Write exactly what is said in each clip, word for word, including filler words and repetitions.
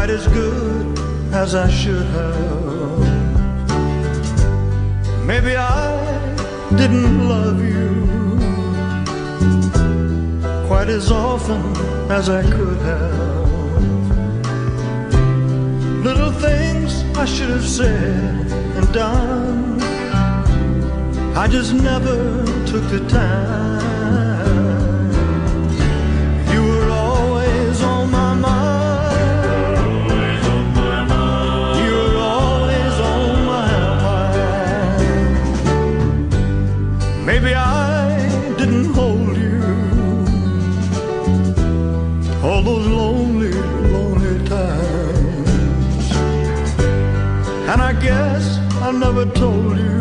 quite as good as I should have. Maybe I didn't love you quite as often as I could have. Little things I should have said and done, I just never took the time. You were always on my mind. Always on my mind. You were always on my mind. Maybe I didn't hold you all those lonely, lonely times. And I guess I never told you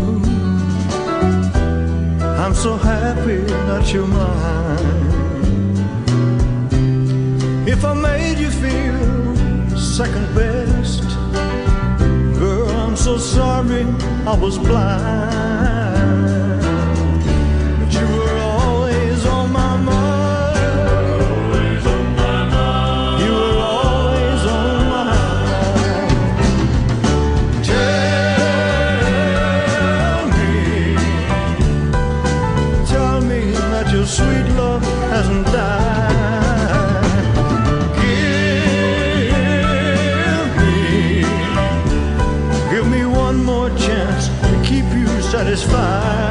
I'm so happy that you're mine. If I made you feel second best, girl, I'm so sorry I was blind. But you were always on my mind. Always on my mind. You were always on my mind. Tell me, tell me that your sweet love hasn't died. Give me, give me one more chance to keep you satisfied.